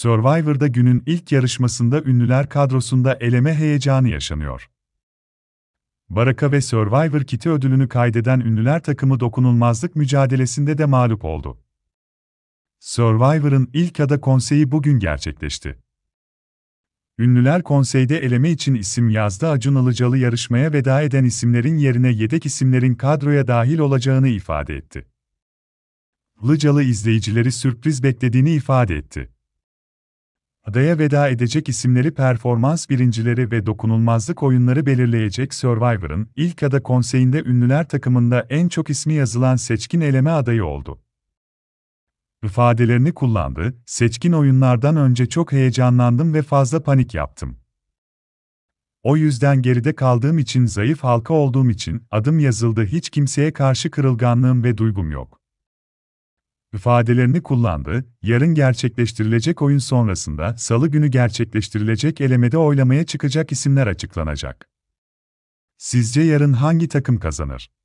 Survivor'da günün ilk yarışmasında ünlüler kadrosunda eleme heyecanı yaşanıyor. Baraka ve Survivor Kiti ödülünü kaydeden ünlüler takımı dokunulmazlık mücadelesinde de mağlup oldu. Survivor'ın ilk ada konseyi bugün gerçekleşti. Ünlüler konseyde eleme için isim yazdı. Acun Ilıcalı yarışmaya veda eden isimlerin yerine yedek isimlerin kadroya dahil olacağını ifade etti. Ilıcalı izleyicileri sürpriz beklediğini ifade etti. Adaya veda edecek isimleri performans birincileri ve dokunulmazlık oyunları belirleyecek. Survivor'ın ilk ada konseyinde ünlüler takımında en çok ismi yazılan Seçkin eleme adayı oldu. İfadelerini kullandı, seçkin oyunlardan önce çok heyecanlandım ve fazla panik yaptım. O yüzden geride kaldığım için, zayıf halka olduğum için adım yazıldı, hiç kimseye karşı kırılganlığım ve duygum yok. İfadelerini kullandı, yarın gerçekleştirilecek oyun sonrasında Salı günü gerçekleştirilecek elemede oylamaya çıkacak isimler açıklanacak. Sizce yarın hangi takım kazanır?